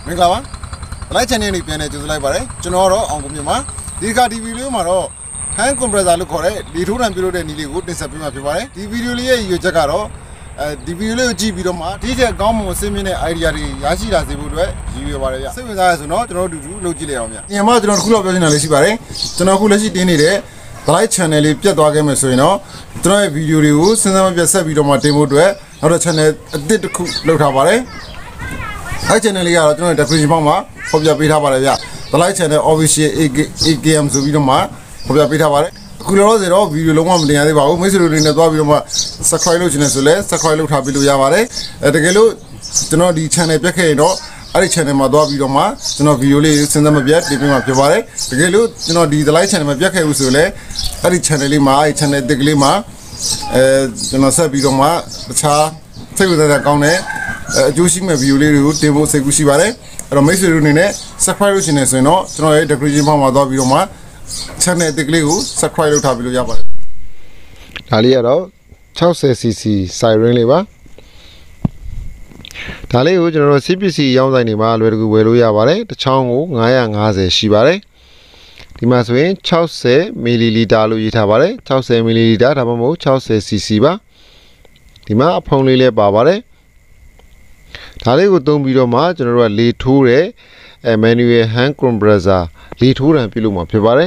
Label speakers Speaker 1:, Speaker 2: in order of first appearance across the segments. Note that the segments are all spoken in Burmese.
Speaker 1: မင်္ဂလာပါလိုက် channel လေးပြန်နေကြိုဆိုလိုက်ပါတယ်ကျွန်တော်တော့အောင်ကိုမြင့်ပါဒီကဒီဗီဒီယိုမှာတော့ hand compressor လို့ခေါ်တဲ့လေထိုးတံပြုလုပ်တဲ့နည်းလေးကိုတင်ဆက်ပေးမှာဖြစ်ပါတယ်ဒီဗီဒီယိုလေးရဲ့ရည်ရွယ်ချက်ကတော့ဒီဗီဒီယိုလေးကိုကြည့်ပြီးတော့မှဒီချက်ကောင်းမွန်အစင်းမြင့်တဲ့ idea တွေရရှိလာစေဖို့အတွက်ရည်ရွယ်ပါတယ်ဗျစိတ်ဝင်စားရဆိုတော့ကျွန်တော်တို့အတူတူလုပ်ကြည့်လိုက်အောင်ဗျအရင်မှကျွန်တော်တစ်ခုတော့ပြောချင်တာလေးရှိပါတယ်ကျွန်တော်အခုလက်ရှိတင်နေတဲ့ like channel လေးပြတ်သွားခဲ့မယ်ဆိုရင်တော့ကျွန်တော်ရဲ့ဗီဒီယိုတွေကိုစဉ်းစားမပြတ်ဆက်ပြီးတော့မှတင်ဖို့အတွက်နောက်တော့ channel အသစ်တစ်ခုလုပ်ထားပါတယ်အဲ့ channel လေးကတော့ကျွန်တော် description box မှာဖော်ပြပေးထားပါတယ်ဗျ The Light Channel Official AKM ဆိုပြီးတော့မှဖော်ပြပေးထားပါတယ်အခုလောလောဆယ်တော့ဗီဒီယိုလုံးဝမတင်ရသေးပါဘူးမိတ်ဆွေတို့တွေနဲ့သွားပြီးတော့မှ subscribe လုပ်ချင်တယ်ဆိုလဲ subscribe လုပ်ထားပြီးလို့ရပါတယ်တကယ်လို့ကျွန်တော်ဒီ channel ပြတ်ခဲ့ရင်တော့အဲ့ဒီ channel မှာသွားပြီးတော့မှကျွန်တော်ဗီဒီယိုလေးစဉ်းစားမပြတ်တင်ပြမှာဖြစ်ပါတယ်တကယ်လို့ကျွန်တော်ဒီ The Light Channel မှာပြတ်ခဲ့ဘူးဆိုလဲအဲ့ဒီ channel လေးမှာအဲ့ channel တစ်ကလေးမှာကျွန်တော်ဆက်ပြီးတော့မှတခြားစိတ်ဝင်စားတဲ့ကောင်းတဲ့အကျိုးရှိမဲ့ဗီဒီယိုလေးတွေကိုတင်ဖို့စိတ်ကူးရှိပါတယ်အဲ့တော့မိတ်ဆွေတို့အနေနဲ့ subscribe လုပ်ချင်တယ်ဆိုရင်တော့ကျွန်တော်ရဲ့ description box မှာသွားပြီးတော့မှ channel တစ်ကလေးကို subscribe လုပ်ထားပြီးလို့ရပါတယ်ဒါလေးကတော့ 60cc siren လေးပါဒါလေးကိုကျွန်တော်တို့ CPC ရောင်းဆိုင်တွေမှာလွယ်တကူဝယ်လို့ရပါတယ်တစ်ချောင်းကို950ရှိပါတယ်ဒီမှာဆိုရင်60 ml လို့ရေးထားပါတယ်60 ml ဒါမှမဟုတ် 60cc ပါဒီမှာအဖုံးလေးလည်းပါပါတယ်ဒါလေးကိုသုံးပြီးတော့မှကျွန်တော်တို့ကလေထိုးတဲ့ manual hand compressor လေထိုးတံပြုလုပ်မှာဖြစ်ပါတယ်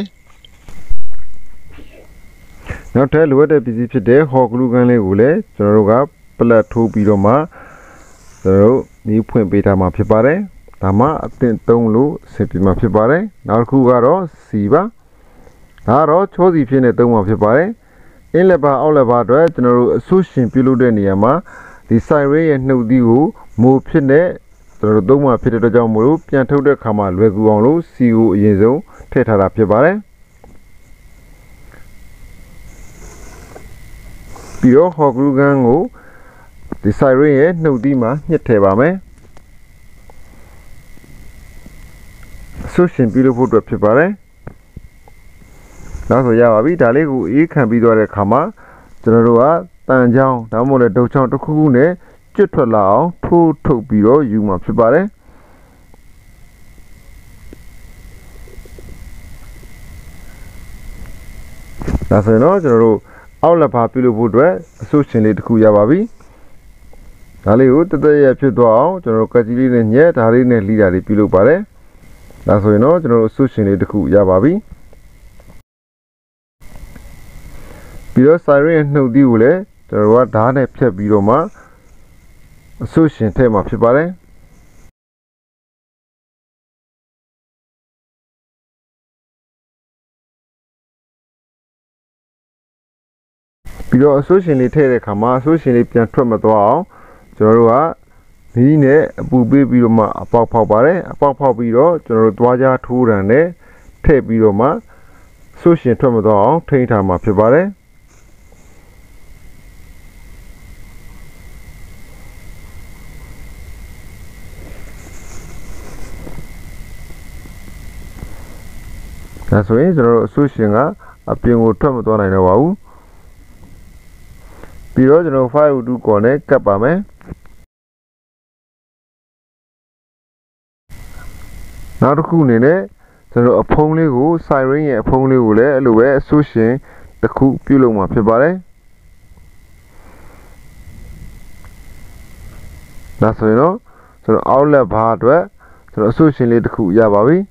Speaker 1: နောက်ထပ်လိုအပ်တဲ့ပစ္စည်းဖြစ်တဲ့ hot glue gun လေးကိုလည်းကျွန်တော်တို့ကပလက်ထိုးပြီးတော့မှကျွန်တော်တို့မီးဖွင့်ပေးထားမှာဖြစ်ပါတယ်ဒါမှအသင့်သုံးလို့အဆင်ပြေမှာဖြစ်ပါတယ်နောက်တစ်ခုကတော့စီပါဒါကတော့ချောစီဖြစ်နေသုံးမှာဖြစ်ပါတယ်အင်းလက်ပါအောက်လက်ပါအတွက်ကျွန်တော်တို့အဆုရှင်ပြုလုပ်တဲ့နေရာမှာဒီ siren ရဲ့နှုတ်သီးကိုမိုးဖြစ်တဲ့ကျွန်တော်တို့သုံးမှာဖြစ်တဲ့အတွက်ကြောင့်မို့လို့ပြန်ထုတ်တဲ့အခါမှာလွယ်ကူအောင်လို့စီကိုအရင်ဆုံးထည့်ထားတာဖြစ်ပါတယ်ပြီးတော့ hot glue gun ကိုဒီ siren ရဲ့နှုတ်သီးမှာညှစ်ထည့်ပါမယ်အဆုရှင်ပြုလုပ်ဖို့အတွက်ဖြစ်ပါတယ်နောက်ဆိုရပါပြီဒါလေးကိုအေးခံပြီးသွားတဲ့အခါမှာကျွန်တော်တို့ကတန်ချောင်းဒါမှမဟုတ်လည်းဒုတ်ချောင်းတစ်ခုခုနဲ့ကျွတ်ထွက်လာအောင်ထိုးထုတ်ပြီးတော့ယူမှာဖြစ်ပါတယ်ဒါဆိုရင်တော့ကျွန်တော်တို့အောက်လက်ပါပြုလုပ်ဖို့အတွက်အဆုရှင်လေးတစ်ခုရပါပြီဒါလေးကိုတသက်ရဖြစ်သွားအောင်ကျွန်တော်တို့ကကြီးလေးနဲ့ညက်ဒါလေးနဲ့လှီတာလေးပြုလုပ်ပါတယ်ဒါဆိုရင်တော့ကျွန်တော်တို့အဆုရှင်လေးတစ်ခုရပါပြီပြီးတော့ siren ရဲ့နှုတ်သီးကိုလည်းကျွန်တော်တို့ကဓာတ်နဲ့ဖြတ်ပြီးတော့မှအဆုရှင်ထည့်မှာဖြစ်ပါတယ်ပြီးတော့အဆုရှင်လေးထည့်တဲ့အခါမှာအဆုရှင်လေးပြန်ထွက်မသွားအောင်ကျွန်တော်တို့ကမီးနဲ့အပူပေးပြီးတော့မှအပေါက်ဖောက်ပါတယ်အပေါက်ဖောက်ပြီးတော့ကျွန်တော်တို့သွားကြားထိုးတံနဲ့ထည့်ပြီးတော့မှအဆုရှင်ထွက်မသွားအောင်ထိန်းထားမှာဖြစ်ပါတယ်ဒါဆိုရင်ကျွန်တော်တို့အဆုရှင်ကအပြင်ကိုထွက်မသွားနိုင်တော့ပါဘူးပြီးတော့ကျွန်တော်502ကော်နဲ့ကပ်ပါမယ်နောက်တစ်ခုအနေနဲ့ကျွန်တော်အဖုံးလေးကို siren ရဲ့အဖုံးလေးကိုလည်းအဲ့လိုပဲအဆုရှင်တစ်ခုပြုလုပ်မှာဖြစ်ပါတယ်ဒါဆိုရင်တော့ကျွန်တော်အောက်လက်ဘာအတွက်ကျွန်တော်အဆုရှင်လေးတစ်ခုရပါပြီ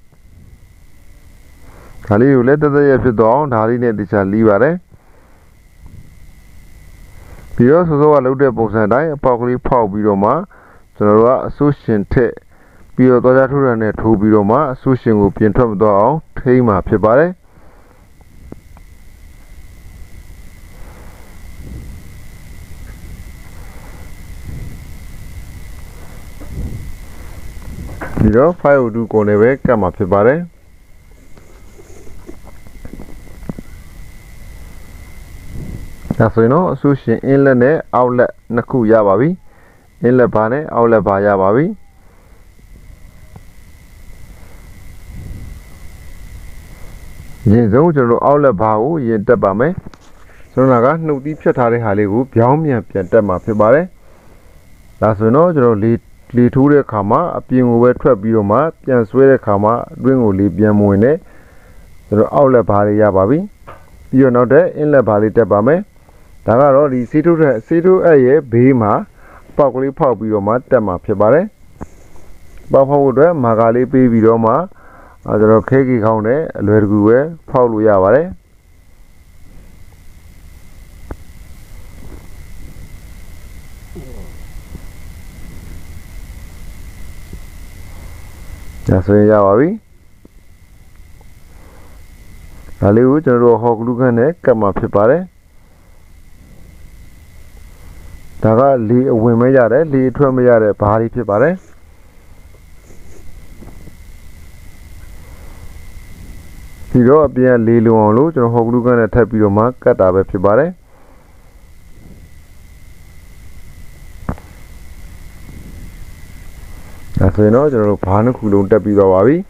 Speaker 1: ဒါလေးကိုလည်းတသက်ရဖြစ်သွားအောင်ဒါလေးနဲ့တခြားလီးပါတယ်ပြီးတော့စောစောကလုပ်တဲ့ပုံစံတိုင်းအပေါက်ကလေးဖောက်ပြီးတော့မှကျွန်တော်တို့ကအဆုရှင်ထက်ပြီးတော့သွားကြထိုးရတဲ့ထိုးပြီးတော့မှအဆုရှင်ကိုပြင်ထွက်မသွားအောင်ထိန်းမှာဖြစ်ပါတယ်ပြီးတော့502ကိုလည်းပဲကတ်မှာဖြစ်ပါတယ်ဒါဆိုရင်တော့အဆုရှင်အင်းလက်နဲ့အောက်လက်နှစ်ခုရပါပြီအင်းလက်ဘာနဲ့အောက်လက်ဘာရပါပြီရင်ဆုံးကျွန်တော်တို့အောက်လက်ဘာကိုရင်တက်ပါမယ်ကျွန်တော်ကနှုတ်သီးဖြတ်ထားတဲ့ဟာလေးကိုပြောင်းပြန်ပြန်တက်မှာဖြစ်ပါတယ်ဒါဆိုရင်တော့ကျွန်တော်လေး
Speaker 2: လီထိုးတဲ့ခါမှာအပြင်ကိုပဲထွက်ပြီးတော့မှပြန်ဆွဲတဲ့ခါမှာအတွင်းကိုလေပြန်မဝင်နဲ့ကျွန်တော်အောက်လက်ဘားလေးရပါပြီပြီးတော့နောက်တဲ့အင်းလက်ဘားလေးတက်ပါမယ်ဒါကတော့ဒီစီးထိုးအပ်ရဲ့ဘေးမှာပေါက်ကလေးဖောက်ပြီးတော့မှတက်မှာဖြစ်ပါတယ်ပေါက်ဖောက်ဖို့အတွက်မာကာလေးပေးပြီးတော့မှကျွန်တော်ခဲကြီးခေါင်းနဲ့အလွယ်တကူပဲဖောက်လို့ရပါတယ်ဒါဆိုရင်ရပါပြီဒါလေးကိုကျွန်တော်တို့ဟော့ဂလူးကန်နဲ့ကတ်မှာဖြစ်ပါတယ်ဒါကလေအဝင်မရတယ်လေအထွက်မရတဲ့ဘားလေးဖြစ်ပါတယ်ဒီတော့အပြင်လေလုံအောင်လို့ကျွန်တော်ဟော့ဂလူးကန်နဲ့ထပ်ပြီးတော့မှကတ်တာပဲဖြစ်ပါတယ်ဒါဆိုရင်တော့ကျွန်တော်တို့ဘားနှစ်ခုလုံးတက်ပြီးတော့ပါပြီ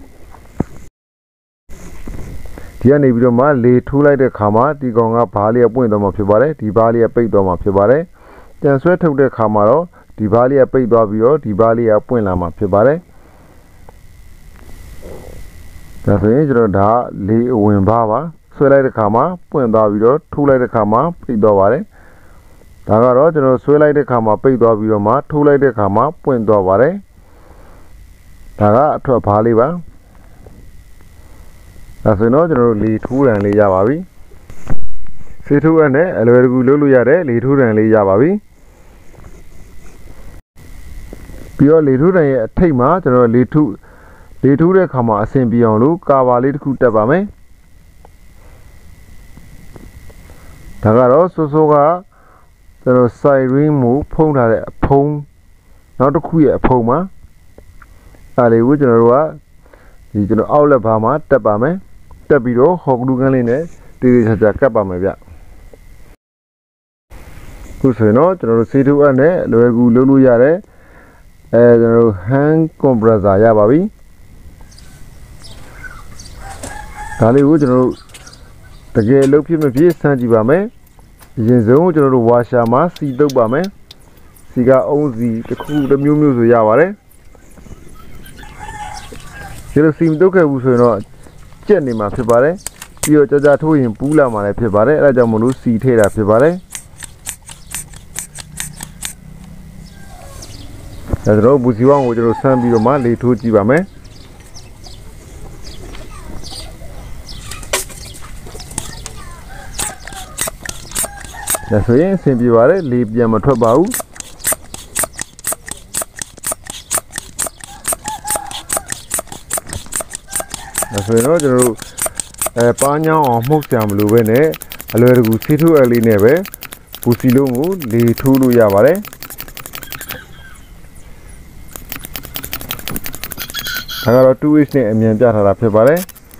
Speaker 2: ဒီကနေပြီးတော့မှလေထိုးလိုက်တဲ့ခါမှာဒီကောင်ကဘားလေးပွင့်သွားမှာဖြစ်ပါတယ်ဒီဘားလေးပိတ်သွားမှာဖြစ်ပါတယ်တန်ဆွဲထုတ်တဲ့ခါမှာတော့ဒီဘားလေးပိတ်သွားပြီးတော့ဒီဘားလေးပွင့်လာမှာဖြစ်ပါတယ်ဒါဆိုရင်ကျွန်တော်ဒါလေအဝင်ဘားပါဆွဲလိုက်တဲ့ခါမှာပွင့်သွားပြီးတော့ထိုးလိုက်တဲ့ခါမှာပိတ်သွားပါတယ်ဒါကတော့ကျွန်တော်ဆွဲလိုက်တဲ့ခါမှာပိတ်သွားပြီးတော့မှထိုးလိုက်တဲ့ခါမှာပွင့်သွားပါတယ်ဒါကအထွက်ဘားလေးပါဒါဆိုရင်တော့ကျွန်တော်တို့လေထိုးရန်လေးရပါပြီစေထိုးရန်နဲ့အလွယ်တကူလုပ်လို့ရတဲ့လေထိုးရန်လေးရပါပြီပြီးတော့လေထိုးရန်ရဲ့အထိတ်မှာကျွန်တော်လေထိုးတဲ့ခါမှာအဆင်ပြေအောင်လို့ကာဘာလေးတစ်ခုတက်ပါမယ်ဒါကတော့စိုးစိုးကကျွန်တော် side ring ကိုဖုံးထားတဲ့အဖုံးနောက်တစ်ခုရဲ့အဖုံးမှာအဲ့လေးကိုကျွန်တော်တို့ကဒီကျွန်တော်အောက်လက်ဘားမှာတက်ပါမယ်တက်ပြီးတော့ဟော့ဂလူးကန်လေးနဲ့တေးသေးချာချာကပ်ပါမယ်ဗျခုဆိုရင်တော့ကျွန်တော်တို့စေးထိုးအပ်နဲ့လွယ်ကူလုပ်လို့ရတယ်ကျွန်တော်တို့ hand compressor ရပါပြီဒါလေးကိုကျွန်တော်တို့တကယ်လုပ်ဖြစ်မဖြစ်စမ်းကြည့်ပါမယ်အရင်ဆုံးကျွန်တော်တို့ဝါရှာမှာစီတုပ်ပါမယ်စီကအုံးစီတစ်ခုတစ်မျိုးမျိုးဆိုရပါတယ်ဒီလိုစီမတုပ်ခဲ့ဘူးဆိုရင်တော့ကြက်နေမှာဖြစ်ပါတယ်ပြီးတော့ကြာထိုးရင်ပူးလာမှာလည်းဖြစ်ပါတယ်အဲဒါကြောင့်မလို့စီထည့်တာဖြစ်ပါတယ်ဒါဆိုတော့ဘူစီဝောင်းကိုကျွန်တော်ဆန်းပြီးတော့မှလေထိုးကြည့်ပါမယ်ဒါဆိုရင်အဆင်ပြေပါတယ်လေပြန်မထွက်ပါဘူးဒါဆိုရင်တော့ကျွန်တော်တို့ပါးညောင်းအောင်မှုတ်ကြမလို့ပဲနဲ့အလွယ်တကူစီးထိုးအလေးနဲ့ပဲဘူစီလုံးကိုလေထိုးလို့ရပါတယ်ဒါကတော့ 2h နဲ့အမြန်ပြထားတာဖြစ်ပါတယ်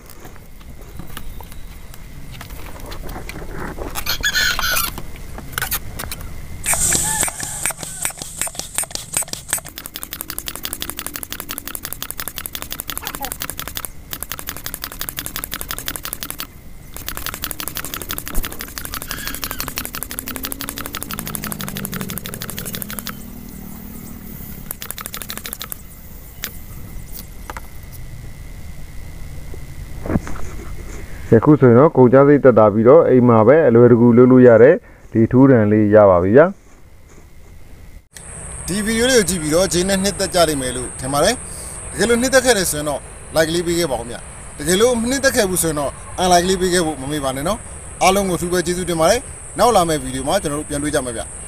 Speaker 2: ယခုဆိုရင်တော့ကုန်ကြစိတ်တက်တာပြီးတော့အိမ်မှာပဲအလွယ်တကူလုပ်လို့ရတဲ့ဒီထူးတံလေးရပါပြီဗျာ
Speaker 1: ဒီဗီဒီယိုလေးကိုကြည့်ပြီးတော့ဂျင်းနဲ့နှစ်သက်ကြလိမ့်မယ်လို့ထင်ပါတယ်တကယ်လို့နှစ်သက်ခဲ့တယ်ဆိုရင်တော့ like လေးပေးခဲ့ပါဦးဗျာတကယ်လို့နှစ်သက်ခဲ့ဘူးဆိုရင်တော့ unlike လေးပေးခဲ့ဖို့မမေ့ပါနဲ့နော်အားလုံးကိုသူပဲကျေးဇူးတင်ပါတယ်နောက်လာမယ့်ဗီဒီယိုမှာကျွန်တော်တို့ပြန်တွေ့ကြမှာဗျာ